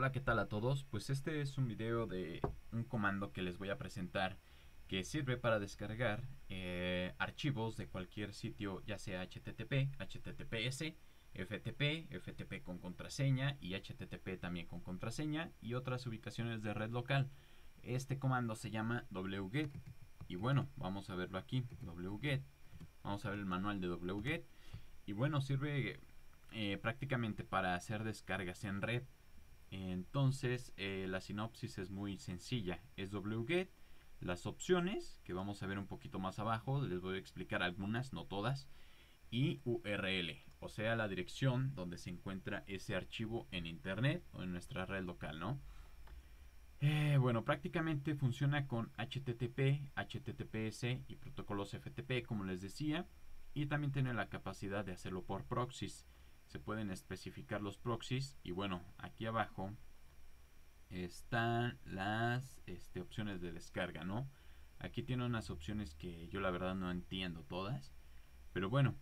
Hola, ¿qué tal a todos? Pues este es un video de un comando que les voy a presentar que sirve para descargar archivos de cualquier sitio, ya sea HTTP, HTTPS, FTP, FTP con contraseña y HTTP también con contraseña y otras ubicaciones de red local. Este comando se llama wget y bueno, vamos a verlo aquí, wget. Vamos a ver el manual de wget y bueno, sirve prácticamente para hacer descargas en red. Entonces la sinopsis es muy sencilla, es wget, las opciones que vamos a ver un poquito más abajo, les voy a explicar algunas, no todas, y URL, o sea la dirección donde se encuentra ese archivo en internet o en nuestra red local, ¿no? Bueno, prácticamente funciona con HTTP, HTTPS y protocolos FTP, como les decía, y también tiene la capacidad de hacerlo por proxies. Se pueden especificar los proxies y bueno, aquí abajo están las opciones de descarga, ¿no? Aquí tiene unas opciones que yo la verdad no entiendo todas, pero bueno,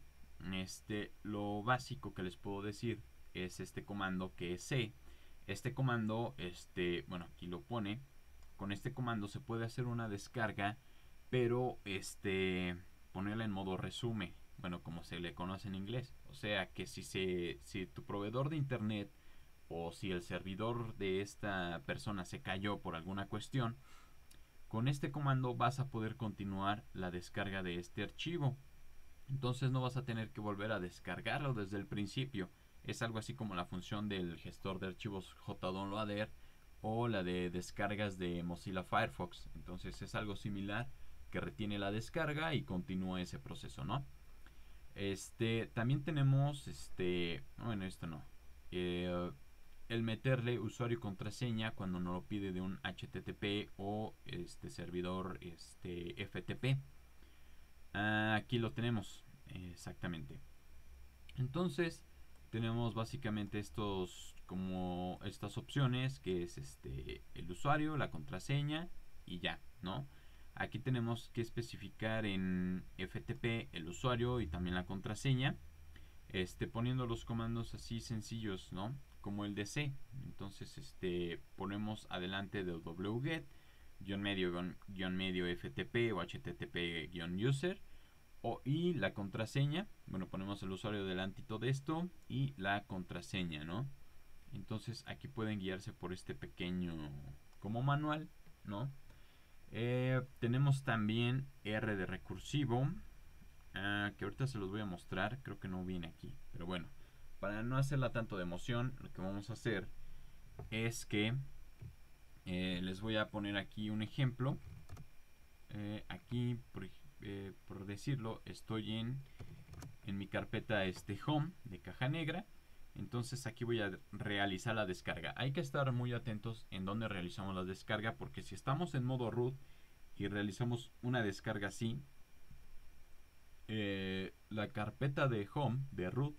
lo básico que les puedo decir es este comando que es C. Este comando, bueno, aquí lo pone. Con este comando se puede hacer una descarga, pero ponerla en modo resume, bueno, como se le conoce en inglés. O sea que si tu proveedor de internet o si el servidor de esta persona se cayó por alguna cuestión, con este comando vas a poder continuar la descarga de este archivo. Entonces no vas a tener que volver a descargarlo desde el principio. Es algo así como la función del gestor de archivos JDownloader o la de descargas de Mozilla Firefox. Entonces es algo similar que retiene la descarga y continúa ese proceso, ¿no? También tenemos, bueno, esto no. El meterle usuario y contraseña cuando nos lo pide de un HTTP o servidor FTP. Aquí lo tenemos exactamente. Entonces tenemos básicamente estas opciones que es el usuario, la contraseña y ya, ¿no? Aquí tenemos que especificar en FTP el usuario y también la contraseña, poniendo los comandos así sencillos, ¿no? Como el de C. Entonces ponemos adelante de wget medio ftp o http-user y la contraseña. Bueno, ponemos el usuario delantito de esto y la contraseña, ¿no? Entonces aquí pueden guiarse por este pequeño como manual, ¿no? Tenemos también R de recursivo, que ahorita se los voy a mostrar, creo que no viene aquí, pero bueno, para no hacerla tanto de emoción, lo que vamos a hacer es que les voy a poner aquí un ejemplo. Aquí, por decirlo, estoy en mi carpeta home de caja negra. Entonces aquí voy a realizar la descarga. Hay que estar muy atentos en dónde realizamos la descarga, porque si estamos en modo root y realizamos una descarga así, la carpeta de home de root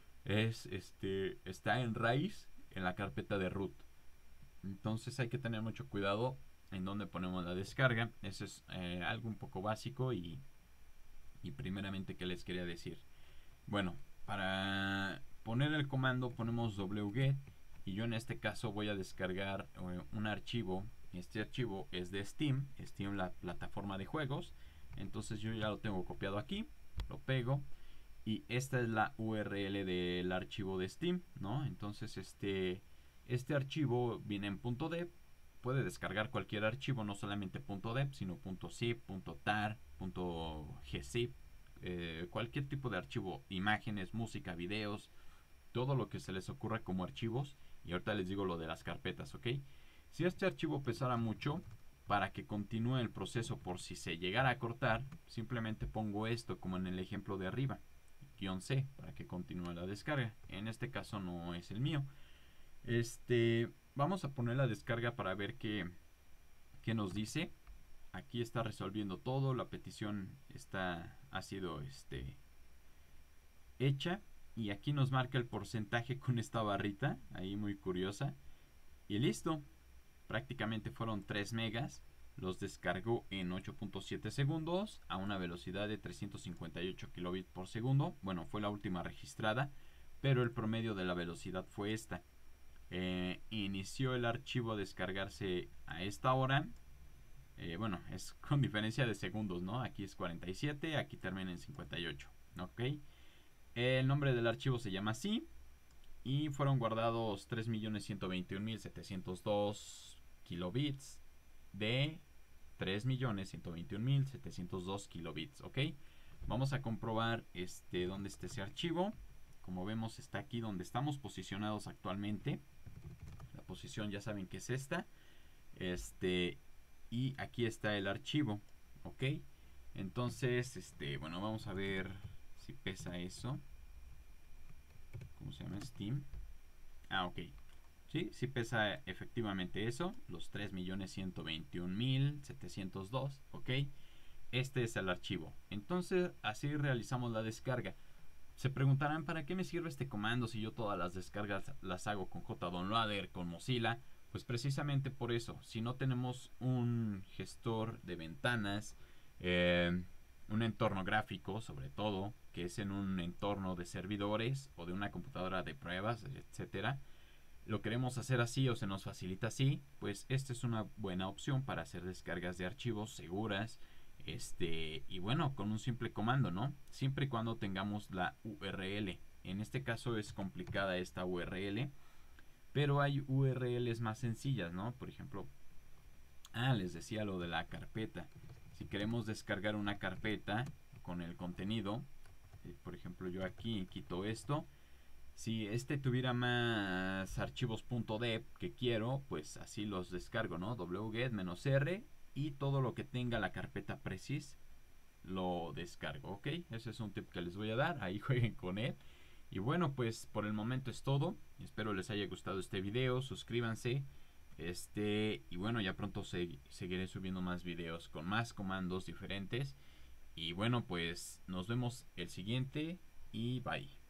está en raíz en la carpeta de root. Entonces hay que tener mucho cuidado en dónde ponemos la descarga. Eso es algo un poco básico y primeramente, ¿qué les quería decir? Bueno, para poner el comando ponemos wget y yo en este caso voy a descargar un archivo. Este archivo es de Steam, la plataforma de juegos. Entonces yo ya lo tengo copiado aquí, lo pego y esta es la URL del archivo de Steam, ¿no? Entonces este archivo viene en .deb. Puede descargar cualquier archivo, no solamente .deb, sino .zip, .tar, .gzip, cualquier tipo de archivo, imágenes, música, videos, todo lo que se les ocurra como archivos. Y ahorita les digo lo de las carpetas, ¿ok? Si este archivo pesara mucho, para que continúe el proceso por si se llegara a cortar, simplemente pongo esto como en el ejemplo de arriba, -C, para que continúe la descarga. En este caso no es el mío. Vamos a poner la descarga para ver qué nos dice. Aquí está resolviendo todo, la petición ha sido hecha y aquí nos marca el porcentaje con esta barrita ahí muy curiosa y listo. Prácticamente fueron 3 megas, los descargó en 8.7 segundos a una velocidad de 358 kilobits por segundo. Bueno, fue la última registrada, pero el promedio de la velocidad fue esta. inició el archivo a descargarse a esta hora. Bueno, es con diferencia de segundos, ¿no? Aquí es 47, aquí termina en 58. Ok. El nombre del archivo se llama así. Y fueron guardados 3.121.702 kilobits de 3.121.702 kilobits. Ok. Vamos a comprobar dónde está ese archivo. Como vemos, está aquí donde estamos posicionados actualmente. La posición ya saben que es esta. Y aquí está el archivo. Ok. Entonces, bueno, vamos a ver si pesa eso. ¿Cómo se llama? Steam. Ah, ok. Sí, sí pesa efectivamente eso. Los 3.121.702. Ok. Este es el archivo. Entonces, así realizamos la descarga. Se preguntarán, ¿para qué me sirve este comando si yo todas las descargas las hago con JDownloader, con Mozilla? Pues precisamente por eso. Si no tenemos un gestor de ventanas, un entorno gráfico sobre todo, que es en un entorno de servidores o de una computadora de pruebas, etcétera, lo queremos hacer así o se nos facilita así, pues esta es una buena opción para hacer descargas de archivos seguras. Y bueno, con un simple comando, ¿no? Siempre y cuando tengamos la URL. En este caso es complicada esta URL, pero hay URLs más sencillas, ¿no? Por ejemplo, les decía lo de la carpeta. Si queremos descargar una carpeta con el contenido, por ejemplo, yo aquí quito esto. Si tuviera más archivos .deb que quiero, pues así los descargo, ¿no? wget-r y todo lo que tenga la carpeta precis lo descargo, ¿ok? Ese es un tip que les voy a dar, ahí jueguen con él. Y bueno, pues por el momento es todo. Espero les haya gustado este video, suscríbanse. Y bueno, ya pronto seguiré subiendo más videos con más comandos diferentes. Y bueno, pues nos vemos el siguiente y bye.